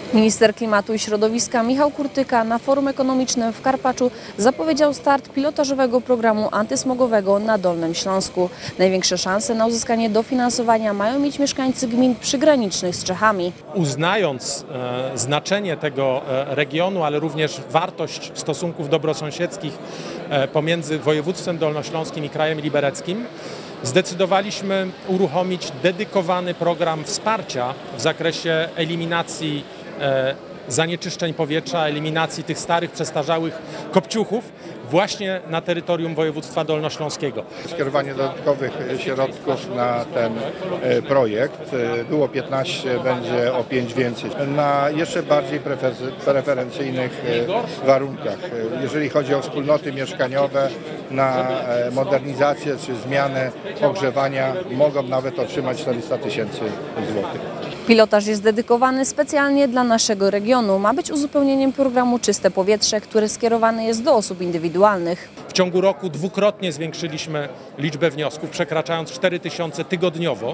Minister Klimatu i Środowiska Michał Kurtyka na Forum Ekonomicznym w Karpaczu zapowiedział start pilotażowego programu antysmogowego na Dolnym Śląsku. Największe szanse na uzyskanie dofinansowania mają mieć mieszkańcy gmin przygranicznych z Czechami. Uznając znaczenie tego regionu, ale również wartość stosunków dobrosąsiedzkich pomiędzy województwem dolnośląskim i krajem libereckim, zdecydowaliśmy uruchomić dedykowany program wsparcia w zakresie eliminacji zanieczyszczeń powietrza, eliminacji tych starych, przestarzałych kopciuchów właśnie na terytorium województwa dolnośląskiego. Skierowanie dodatkowych środków na ten projekt było 15, będzie o 5 więcej, na jeszcze bardziej preferencyjnych warunkach. Jeżeli chodzi o wspólnoty mieszkaniowe, na modernizację czy zmianę ogrzewania mogą nawet otrzymać 400 000 złotych. Pilotaż jest dedykowany specjalnie dla naszego regionu. Ma być uzupełnieniem programu Czyste Powietrze, który skierowany jest do osób indywidualnych. W ciągu roku dwukrotnie zwiększyliśmy liczbę wniosków, przekraczając 4000 tygodniowo.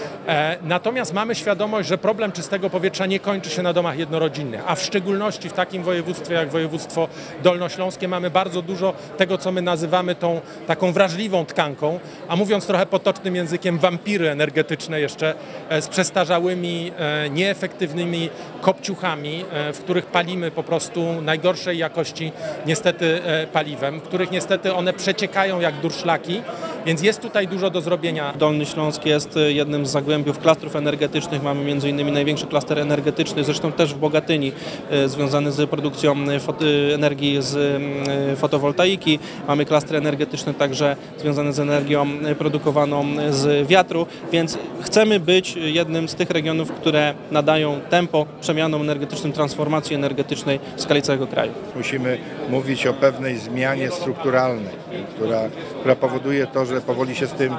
Natomiast mamy świadomość, że problem czystego powietrza nie kończy się na domach jednorodzinnych, a w szczególności w takim województwie jak województwo dolnośląskie mamy bardzo dużo tego, co my nazywamy tą taką wrażliwą tkanką, a mówiąc trochę potocznym językiem, wampiry energetyczne jeszcze z przestarzałymi, nieefektywnymi kopciuchami, w których palimy po prostu najgorszej jakości niestety paliwem, w których niestety one przeciekają jak durszlaki, więc jest tutaj dużo do zrobienia. Dolny Śląsk jest jednym z zagłębiów klastrów energetycznych. Mamy m.in. największy klaster energetyczny, zresztą też w Bogatyni, związany z produkcją energii z fotowoltaiki. Mamy klaster energetyczny także związany z energią produkowaną z wiatru, więc chcemy być jednym z tych regionów, które nadają tempo przemianom energetycznym, transformacji energetycznej w skali całego kraju. Musimy mówić o pewnej zmianie strukturalnej, która powoduje to, że powoli się z tym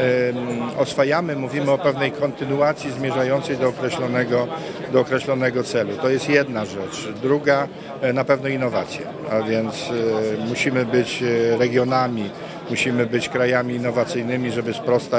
oswajamy. Mówimy o pewnej kontynuacji zmierzającej do określonego celu. To jest jedna rzecz. Druga, na pewno innowacje, a więc musimy być regionami, musimy być krajami innowacyjnymi, żeby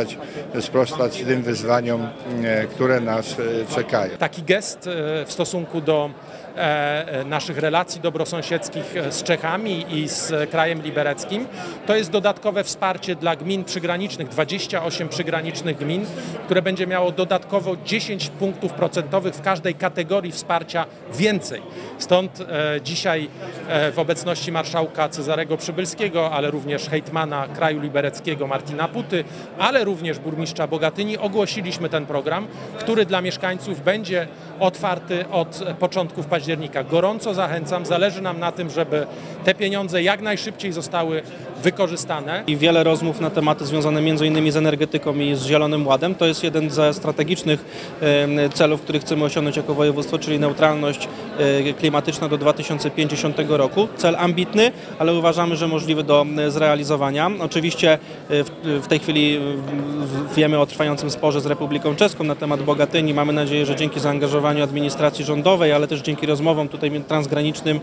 sprostać tym wyzwaniom, które nas czekają. Taki gest w stosunku do naszych relacji dobrosąsiedzkich z Czechami i z krajem libereckim to jest dodatkowe wsparcie dla gmin przygranicznych, 28 przygranicznych gmin, które będzie miało dodatkowo 10 punktów procentowych w każdej kategorii wsparcia więcej. Stąd dzisiaj w obecności marszałka Cezarego Przybylskiego, ale również hejtmana kraju libereckiego Martina Puty, ale również burmistrza Bogatyni ogłosiliśmy ten program, który dla mieszkańców będzie otwarty od początków października. Gorąco zachęcam, zależy nam na tym, żeby te pieniądze jak najszybciej zostały wykorzystane. I wiele rozmów na tematy związane m.in. z energetyką i z Zielonym Ładem. To jest jeden ze strategicznych celów, który chcemy osiągnąć jako województwo, czyli neutralność klimatyczna do 2050 roku. Cel ambitny, ale uważamy, że możliwy do zrealizowania. Oczywiście w tej chwili wiemy o trwającym sporze z Republiką Czeską na temat Bogatyni. Mamy nadzieję, że dzięki zaangażowaniu administracji rządowej, ale też dzięki rozmowom tutaj transgranicznym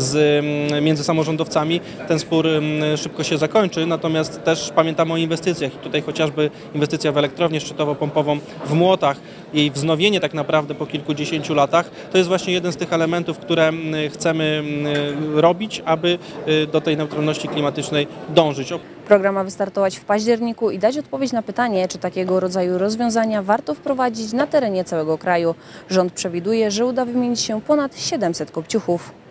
między samorządowcami ten spór szybko się zakończy, natomiast też pamiętamy o inwestycjach i tutaj chociażby inwestycja w elektrownię szczytowo-pompową w Młotach, jej wznowienie tak naprawdę po kilkudziesięciu latach, to jest właśnie jeden z tych elementów, które chcemy robić, aby do tej neutralności klimatycznej dążyć. Program ma wystartować w październiku i dać odpowiedź na pytanie, czy takiego rodzaju rozwiązania warto wprowadzić na terenie całego kraju. Rząd przewiduje, że uda wymienić się ponad 700 kopciuchów.